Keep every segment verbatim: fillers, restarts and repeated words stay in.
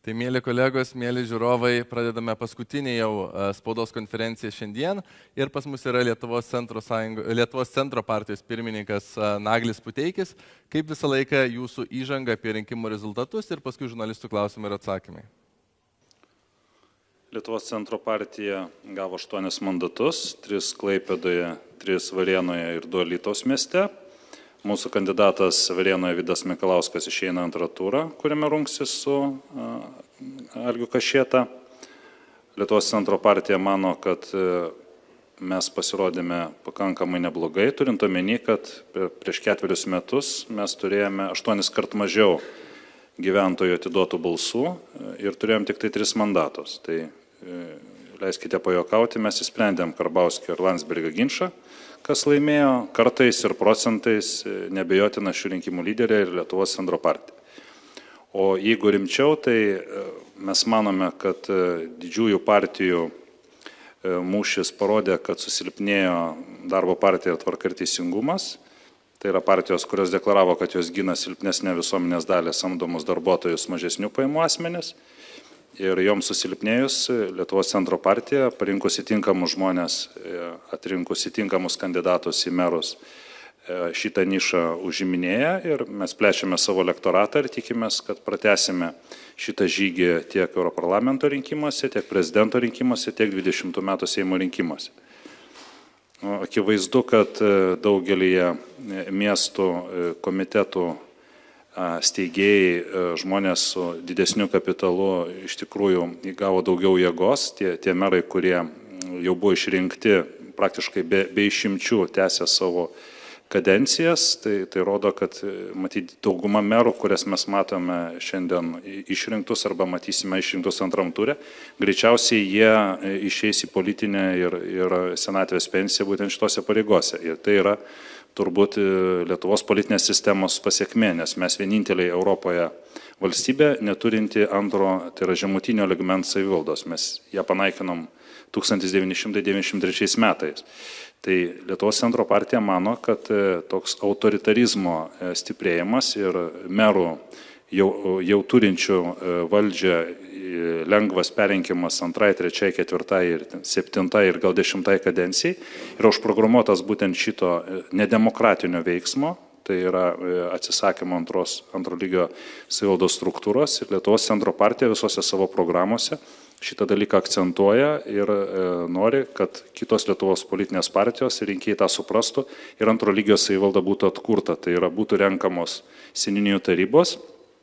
Tai mėly kolegos, mėly žiūrovai, pradedame paskutinį jau spaudos konferenciją šiandien ir pas mus yra Lietuvos centro, sąjungo, Lietuvos centro partijos pirmininkas Naglis Puteikis. Kaip visą laiką jūsų įžanga apie rinkimų rezultatus ir paskui žurnalistų klausimai ir atsakymai. Lietuvos centro partija gavo aštuonis mandatus, tris Klaipėdoje, tris Varėnoje ir du Alytaus mieste. Mūsų kandidatas Varėnoje Vidas Mikalauskas išeina antrą turą, kuriame rungsis su Algiu Kašėta. Lietuvos centro partija mano, kad mes pasirodėme pakankamai neblogai, turint omeny, kad prieš ketverius metus mes turėjome aštuonis kart mažiau gyventojų atiduotų balsų ir turėjom tik tai tris mandatus. Tai leiskite pajuokauti, mes įsprendėm Karbauskio ir Landsbergio ginčą, kas laimėjo kartais ir procentais nebejotina šių rinkimų lyderė ir Lietuvos centro partija. O jeigu rimčiau, tai mes manome, kad didžiųjų partijų mūšis parodė, kad susilpnėjo Darbo partija ir Tvarka ir teisingumas. Tai yra partijos, kurios deklaravo, kad jos gina silpnesnę visuomenės dalį samdomus darbuotojus mažesnių pajamų asmenis. Ir joms susilpnėjus, Lietuvos centro partija, parinkusi tinkamus žmonės, atrinkusi tinkamus kandidatus į merus, šitą nišą užiminėja ir mes plečiame savo elektoratą ir tikimės, kad pratęsime šitą žygį tiek Europarlamento rinkimuose, tiek prezidento rinkimuose, tiek dvidešimtų metų Seimo rinkimuose. Akivaizdu, kad daugelį miestų komitetų steigėjai, žmonės su didesniu kapitalu iš tikrųjų įgavo daugiau jėgos. Tie, tie merai, kurie jau buvo išrinkti praktiškai be, be išimčių tęsė savo kadencijas, tai, tai rodo, kad matyti dauguma merų, kurias mes matome šiandien išrinktus arba matysime išrinktus antram turė, greičiausiai jie išeis į politinę ir, ir senatvės pensiją būtent šitose pareigose. Ir tai yra turbūt Lietuvos politinės sistemos pasiekmė, nes mes vieninteliai Europoje valstybė neturinti antro, tai yra žemutinio lygmens savivaldos. Mes ją panaikinom tūkstantis devyni šimtai devyniasdešimt trečiais metais. Tai Lietuvos centro partija mano, kad toks autoritarizmo stiprėjimas ir merų jau, jau turinčių valdžią lengvas perrinkimas antrai, trečiai, ketvirtai ir septintai ir gal dešimtai kadencijai yra užprogramuotas būtent šito nedemokratinio veiksmo, tai yra atsisakymo antros, antro lygio savivaldos struktūros ir Lietuvos centro partija visose savo programuose šitą dalyką akcentuoja ir e, nori, kad kitos Lietuvos politinės partijos rinkėjai tą suprastų ir antro lygio savivalda būtų atkurta, tai yra būtų renkamos seniūnijų tarybos,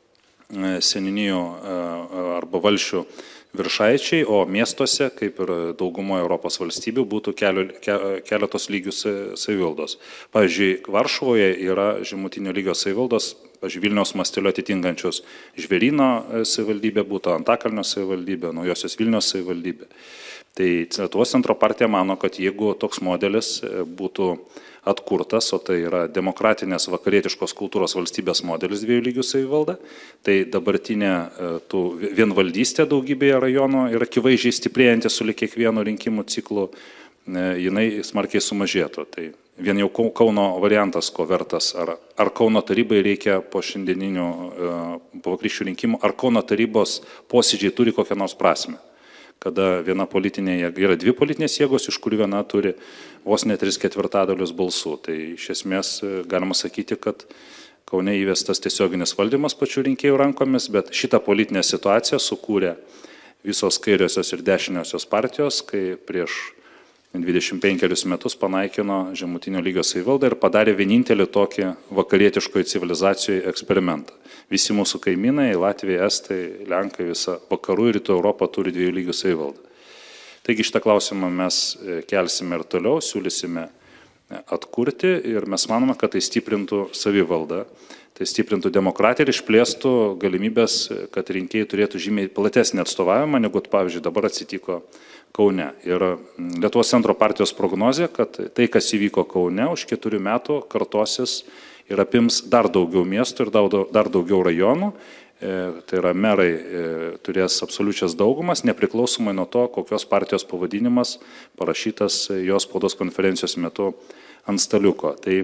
seniūnijų arba valsčių viršaičiai, o miestuose, kaip ir daugumoje Europos valstybių, būtų kelio, keletos lygių savivaldos. Pavyzdžiui, Varšuvoje yra žemutinio lygio savivaldos, pavyzdžiui, Vilniaus masteliu atitinkančios Žvėryno savivaldybė, būtų Antakalnio savivaldybė, Naujosios Vilnios savivaldybė. Tai Lietuvos centro partija mano, kad jeigu toks modelis būtų atkurtas, o tai yra demokratinės vakarietiškos kultūros valstybės modelis dviejų lygių savivalda, tai dabartinė tų vienvaldystė daugybėje rajonų ir akivaizdžiai stiprėjanti su kiekvienu rinkimų ciklu, jinai smarkiai sumažėtų. Tai vien jau Kauno variantas, ko vertas, ar, ar Kauno tarybai reikia po šiandieninių po vakarykščių rinkimų, ar Kauno tarybos posėdžiai turi kokią nors prasmę. Kada viena politinė jėga, yra dvi politinės jėgos, iš kurių viena turi vos ne tris ketvirtadalius balsų. Tai iš esmės galima sakyti, kad Kaune įvestas tiesioginis valdymas pačių rinkėjų rankomis, bet šitą politinę situaciją sukūrė visos kairiosios ir dešiniosios partijos, kai prieš dvidešimt penkerius metus panaikino žemutinio lygio savivaldą ir padarė vienintelį tokį vakarietiškoje civilizacijoje eksperimentą. Visi mūsų kaimynai, Latvija, Estai, Lenkai, visa vakarų ir rytų Europa turi dviejų lygių savivaldą. Taigi šitą klausimą mes kelsime ir toliau, siūlysime atkurti ir mes manome, kad tai stiprintų savivaldą, tai stiprintų demokratiją ir išplėstų galimybės, kad rinkėjai turėtų žymiai platesnį atstovavimą, negu, pavyzdžiui, dabar atsitiko Kaune. Ir Lietuvos centro partijos prognozė, kad tai, kas įvyko Kaune, už keturių metų kartosis ir apims dar daugiau miestų ir dar daugiau rajonų. Tai yra merai turės absoliučias daugumas, nepriklausomai nuo to, kokios partijos pavadinimas parašytas jos spaudos konferencijos metu ant staliuko. Tai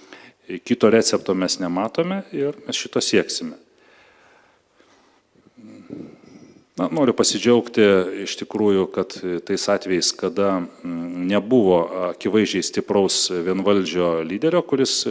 kito recepto mes nematome ir mes šito sieksime. Na, noriu pasidžiaugti iš tikrųjų, kad tais atvejais, kada nebuvo akivaizdžiai stipraus vienvaldžio lyderio, kuris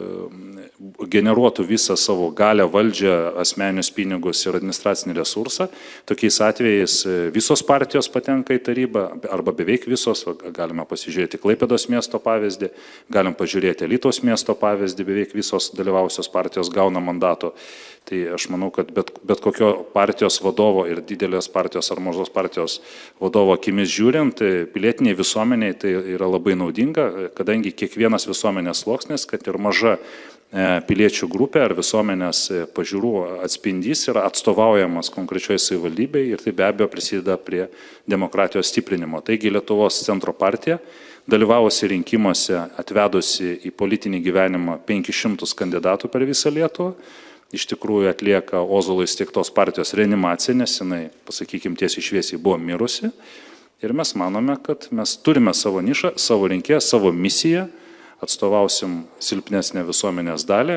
generuotų visą savo galę, valdžią, asmeninius pinigus ir administracinį resursą, tokiais atvejais visos partijos patenka į tarybą, arba beveik visos, galime pasižiūrėti Klaipėdos miesto pavyzdį, galim pažiūrėti Alytaus miesto pavyzdį, beveik visos dalyvausios partijos gauna mandato. Tai aš manau, kad bet, bet kokio partijos vadovo ir didelės partijos ar mažos partijos vadovo akimis žiūrint, pilietiniai visuomeniai tai yra labai naudinga, kadangi kiekvienas visuomenės sluoksnis, kad ir maža piliečių grupė ar visuomenės pažiūrų atspindys yra atstovaujamas konkrečioje savivaldybėje ir tai be abejo prisideda prie demokratijos stiprinimo. Taigi Lietuvos centro partija, dalyvavusi rinkimuose, atvedusi į politinį gyvenimą penkis šimtus kandidatų per visą Lietuvą, iš tikrųjų atlieka Ozolo įsteigtos partijos reanimaciją, nes jinai, pasakykime, tiesiai šviesiai buvo mirusi. Ir mes manome, kad mes turime savo nišą, savo rinkėją, savo misiją, atstovausim silpnesnę visuomenės dalį.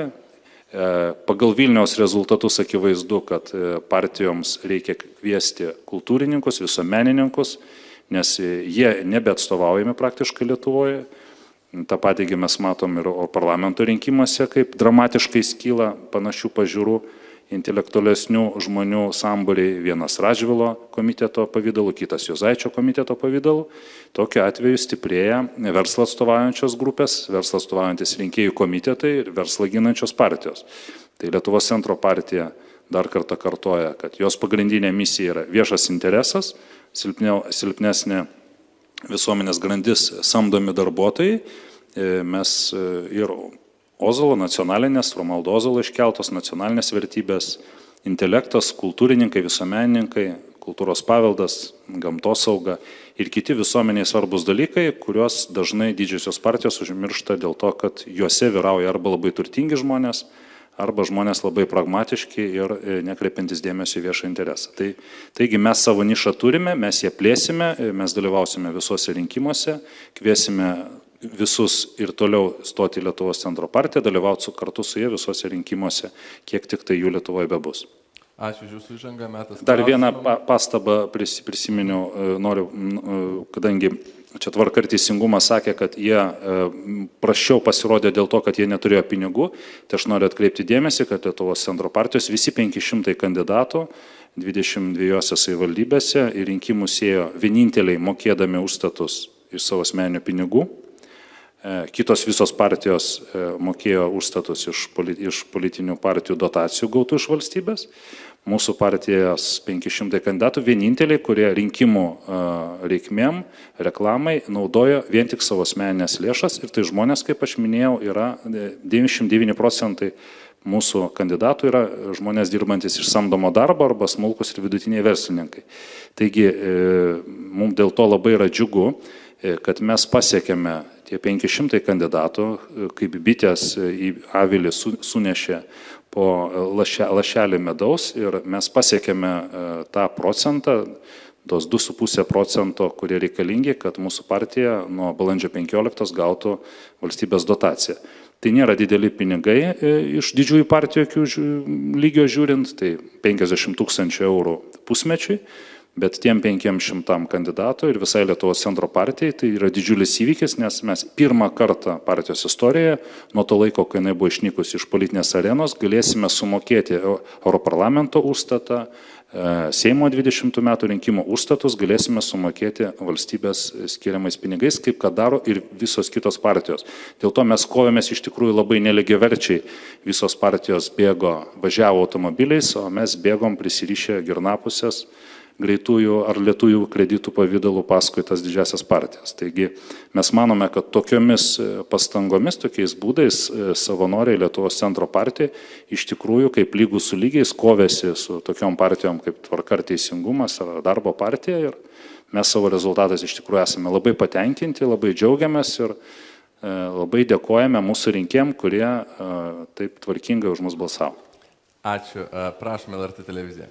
Pagal Vilniaus rezultatus akivaizdu, kad partijoms reikia kviesti kultūrininkus, visuomenininkus, nes jie nebeatstovaujami praktiškai Lietuvoje. Ta patigi mes matom ir parlamento rinkimuose, kaip dramatiškai skyla panašių pažiūrų intelektualesnių žmonių sambūriai, vienas Radžvilo komiteto pavydalu, kitas Juozaičio komiteto pavydalu. Tokiu atveju stiprėja verslą atstovaujančios grupės, verslą atstovaujantis rinkėjų komitetai ir verslą ginančios partijos. Tai Lietuvos centro partija dar kartą kartoja, kad jos pagrindinė misija yra viešas interesas, silpniau, silpnesnė visuomenės grandis samdomi darbuotojai. Mes ir Ozolo nacionalinės, Romualdo Ozolo iškeltos nacionalinės vertybės, intelektas, kultūrininkai, visuomenininkai, kultūros paveldas, gamtosauga ir kiti visuomeniai svarbus dalykai, kuriuos dažnai didžiosios partijos užmiršta dėl to, kad juose vyrauja arba labai turtingi žmonės, arba žmonės labai pragmatiški ir nekreipiantis dėmesio į viešą interesą. Tai, taigi mes savo nišą turime, mes ją plėsime, mes dalyvausime visuose rinkimuose, kviesime visus ir toliau stoti į Lietuvos centro partiją, dalyvauti kartu su jie visuose rinkimuose, kiek tik tai jų Lietuvoje bebus. Ačiū už jūsų įžangą, metas. Dar vieną pastabą prisiminiau, noriu, kadangi čia Tvarka ir teisingumas sakė, kad jie prašiau pasirodė dėl to, kad jie neturėjo pinigų, tai aš noriu atkreipti dėmesį, kad Lietuvos centro partijos visi penki šimtai kandidatų dvidešimt dviejose savivaldybėse į rinkimus ėjo vieninteliai mokėdami užstatus iš savo asmeninių pinigų. Kitos visos partijos mokėjo užstatus iš politinių partijų dotacijų gautų iš valstybės. Mūsų partijos penki šimtai kandidatų vieninteliai, kurie rinkimų reikmėm, reklamai naudojo vien tik savo asmeninės lėšas ir tai žmonės, kaip aš minėjau, yra devyniasdešimt devyni procentai mūsų kandidatų yra žmonės dirbantis iš samdomo darbo arba smulkus ir vidutiniai verslininkai. Taigi mums dėl to labai yra džiugu, kad mes pasiekėme tie penki šimtai kandidatų, kaip bitės į avilį sunešė po lašelį medaus ir mes pasiekėme tą procentą, tos du su puse procento, kurie reikalingi, kad mūsų partija nuo balandžio penkioliktos gautų valstybės dotaciją. Tai nėra dideli pinigai iš didžiųjų partijų lygio žiūrint, tai penkiasdešimt tūkstančių eurų pusmečiui. Bet tiem penkiem šimtam kandidatų ir visai Lietuvos centro partijai tai yra didžiulis įvykis, nes mes pirmą kartą partijos istorijoje, nuo to laiko, kai jinai buvo išnykusi iš politinės arenos, galėsime sumokėti Europarlamento užstatą, Seimo dvidešimtų metų rinkimų užstatus galėsime sumokėti valstybės skiriamais pinigais, kaip kad daro ir visos kitos partijos. Dėl to mes kovėmės iš tikrųjų labai nelygiaverčiai. Visos partijos bėgo, važiavo automobiliais, o mes bėgom prisirišę girnapusės greitųjų ar lėtųjų kreditų pavydalų paskui tas didžiasias partijas. Taigi mes manome, kad tokiomis pastangomis, tokiais būdais savanoriai Lietuvos centro partija iš tikrųjų kaip lygų su lygiais kovėsi su tokiom partijom kaip Tvarka ir teisingumas ar darbo partija ir mes savo rezultatais iš tikrųjų esame labai patenkinti, labai džiaugiamės ir labai dėkojame mūsų rinkėjim, kurie taip tvarkingai už mus balsavo. Ačiū. Prašome L R T televiziją.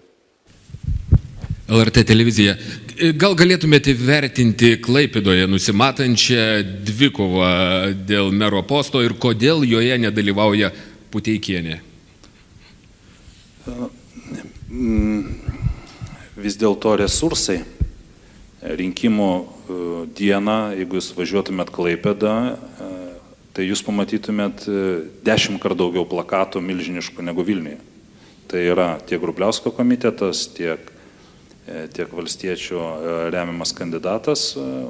L R T televizija. Gal galėtumėte vertinti Klaipėdoje nusimatančią dvikovą dėl mero posto ir kodėl joje nedalyvauja Puteikienė? vis dėlto resursai. Rinkimų dieną, jeigu jūs važiuotumėt Klaipėdą, tai jūs pamatytumėt dešimt kart daugiau plakatų milžiniškų negu Vilniuje. Tai yra tiek Grubliausko komitetas, tiek, tiek valstiečių remiamas kandidatas,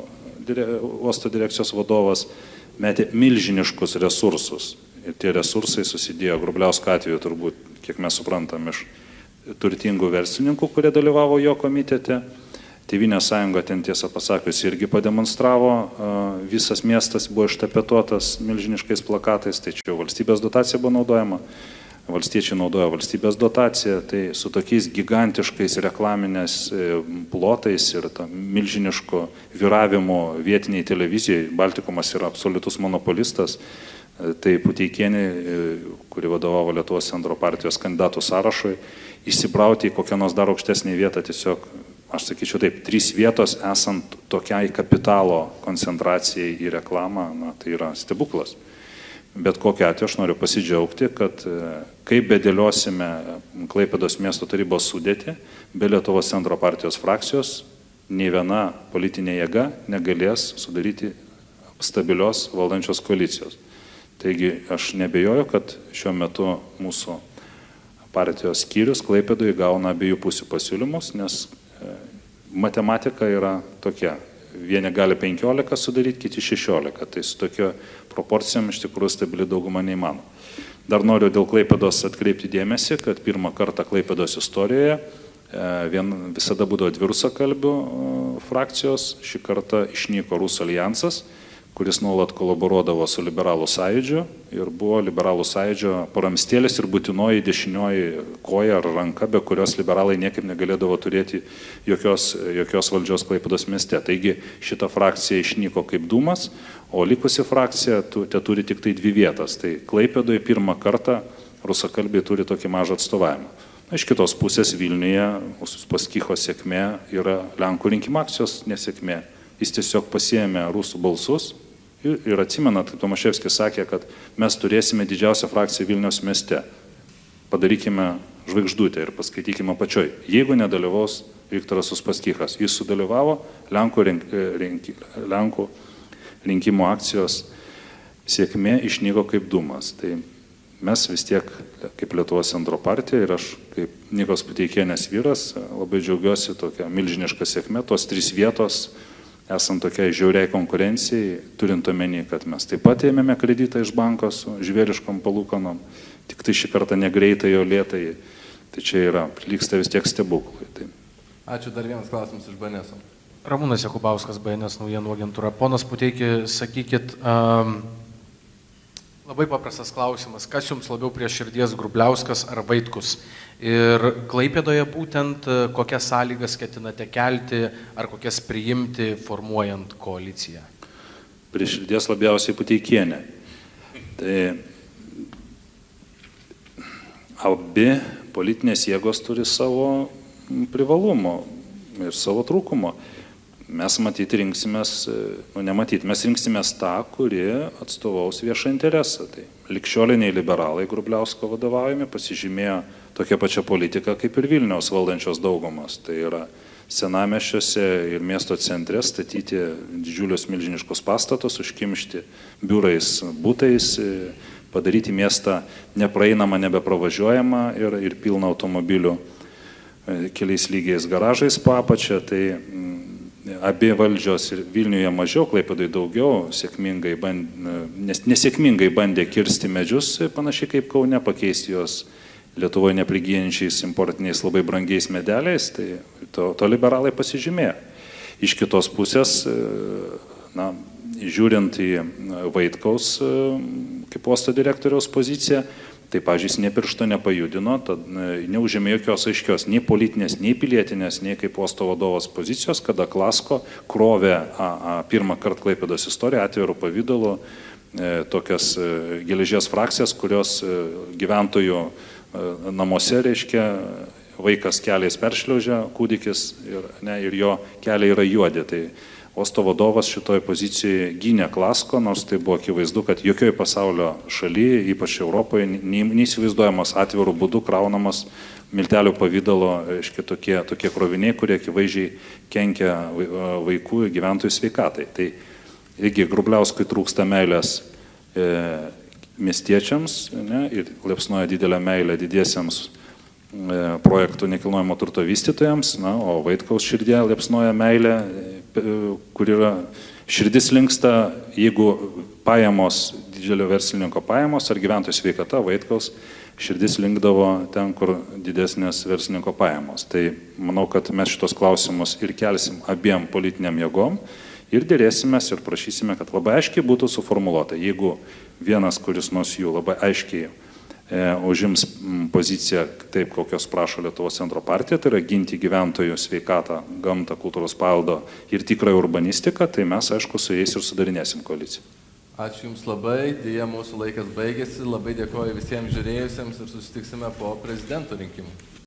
uosto direkcijos vadovas, metė milžiniškus resursus. Ir tie resursai susidėjo Grubliausko atveju turbūt, kiek mes suprantam, iš turtingų verslininkų, kurie dalyvavo jo komitete. Tėvynės sąjunga ten tiesą pasakius irgi pademonstravo, visas miestas buvo ištapetuotas milžiniškais plakatais, tai čia valstybės dotacija buvo naudojama, valstiečiai naudojo valstybės dotaciją, tai su tokiais gigantiškais reklaminės plotais ir milžiniško viravimu vietiniai televizijai, Baltikumas yra absoliutus monopolistas, tai Puteikienė, kuri vadovavo Lietuvos centro partijos kandidatų sąrašui, įsibrauti į kokią nors dar aukštesnį vietą tiesiog, aš sakyčiau taip, trys vietos esant tokiai kapitalo koncentracijai į reklamą, na, tai yra stebuklas. Bet kokiu atveju aš noriu pasidžiaugti, kad kaip bedėliosime Klaipėdos miesto tarybos sudėtį, be Lietuvos centro partijos frakcijos, nei viena politinė jėga negalės sudaryti stabilios valdančios koalicijos. Taigi aš nebejoju, kad šiuo metu mūsų partijos skyrius Klaipėdoje gauna abiejų pusių pasiūlymus, nes matematika yra tokia. Vieni gali penkiolika sudaryti, kiti šešiolika. Tai su tokio proporcijom iš tikrųjų stabili dauguma neįmanoma. Dar noriu dėl Klaipėdos atkreipti dėmesį, kad pirmą kartą Klaipėdos istorijoje vien, visada būdavo dvi rusakalbių frakcijos. Šį kartą išnyko Rusų alijansas, kuris nuolat kolaboruodavo su Liberalų sąjūdžiu ir buvo Liberalų sąjūdžio paramstėlis ir būtinoji dešinioji koja ar ranka, be kurios liberalai niekaip negalėdavo turėti jokios, jokios valdžios Klaipėdos mieste. Taigi šita frakcija išnyko kaip dūmas, o likusi frakcija te turi tik tai dvi vietas. Tai Klaipėdoje pirmą kartą rusakalbiai turi tokį mažą atstovavimą. Na, iš kitos pusės Vilniuje Uspaskicho sėkmė yra Lenkų rinkimų akcijos nesėkmė. Jis tiesiog pasiėmė rusų balsus ir, ir atsimenat, Tomaševskis sakė, kad mes turėsime didžiausią frakciją Vilniaus mieste. Padarykime žvaigždutę ir paskaitykime pačioj. Jeigu nedalyvaus Viktoras Uspaskichas, jis sudalyvavo Lenkų, rink, rink, Lenkų rinkimų akcijos sėkmė išnyko kaip dūmas. Tai mes vis tiek, kaip Lietuvos centro partija ir aš, kaip Nikos Puteikienės vyras, labai džiaugiuosi tokia milžiniška sėkmė, tos trys vietos, esant tokiai žiauriai konkurencijai, turint omeny, kad mes taip pat ėmėme kreditą iš banko su žvėriškom palūkanom, tik tai šį kartą negreitai, o lėtai, tai čia yra, lygsta vis tiek stebuklai. Tai. Ačiū, dar vienas klausimas iš B N S. Ramūnas Jakubauskas, B N S naujienų agentūra. Ponas Puteiki, sakykit, um, labai paprastas klausimas, kas jums labiau prie širdies, Grubliauskas ar Vaitkus? Ir Klaipėdoje būtent kokias sąlygas ketinate kelti ar kokias priimti formuojant koaliciją? Prie širdies labiausiai Puteikienė. Tai abi politinės jėgos turi savo privalumų ir savo trūkumo. Mes matyti rinksimės, nu nematyti, mes rinksimės tą, kuri atstovaus viešą interesą. Tai likščioliniai liberalai Grubliausko vadovaujami pasižymėjo tokia pačia politika kaip ir Vilniaus valdančios daugumos. Tai yra senamiesčiuose ir miesto centre statyti didžiulius milžiniškus pastatus, užkimšti biurais, būtais, padaryti miestą nepraeinamą, nebepravažiuojamą ir, ir pilną automobilių keliais lygiais garažais po apačią. Tai abi valdžios ir Vilniuje mažiau, Klaipėdoje daugiau, sėkmingai bandė, nes, nesėkmingai bandė kirsti medžius, panašiai kaip Kaune, pakeisti juos Lietuvoje neprigyjančiais importiniais labai brangiais medeliais, tai to, to liberalai pasižymėjo. Iš kitos pusės, na, žiūrint į Vaitkaus kaip uosto direktoriaus poziciją, tai, pavyzdžiui, jis nė piršto nepajudino, tad neužėmė jokios aiškios nei politinės, nei pilietinės, nei kaip uosto vadovas pozicijos, kada Klasko krovė a, a, pirmą kartą Klaipėdos istoriją atvirų pavydalu e, tokias e, geležies frakcijas, kurios e, gyventojų e, namuose, reiškia, vaikas keliais peršliaužia, kūdikis ir, ne, ir jo keliai yra juodi. Tai uosto vadovas šitoje pozicijoje gynė Klasko, nors tai buvo akivaizdu, kad jokioje pasaulio šalyje, ypač Europoje, neįsivaizduojamas atvirų būdų kraunamas miltelių pavydalo, reiškia, tokie, tokie kroviniai, kurie akivaizdžiai kenkia vaikų ir gyventojų sveikatai. Tai irgi Grubliauskui trūksta meilės e, miestiečiams, ne, ir liepsnoja didelę meilę didiesiems e, projektų nekilnojamo turto vystytojams, na, o Vaitkaus širdė liepsnoja meilė, e, kur yra širdis linksta, jeigu pajamos, didžiulio verslininko pajamos ar gyventojų sveikata, Vaitkaus širdis linkdavo ten, kur didesnės verslininko pajamos. Tai manau, kad mes šitos klausimus ir kelsim abiem politiniam jėgom ir dėrėsimės ir prašysime, kad labai aiškiai būtų suformuoluota. Jeigu vienas, kuris nors jų labai aiškiai e, užims poziciją taip, kokios prašo Lietuvos centro partija, tai yra ginti gyventojų sveikatą, gamtą, kultūros paveldo ir tikrąją urbanistiką, tai mes, aišku, su jais ir sudarinėsim koaliciją. Ačiū Jums labai, dėja mūsų laikas baigėsi, labai dėkoju visiems žiūrėjusiems ir susitiksime po prezidento rinkimų.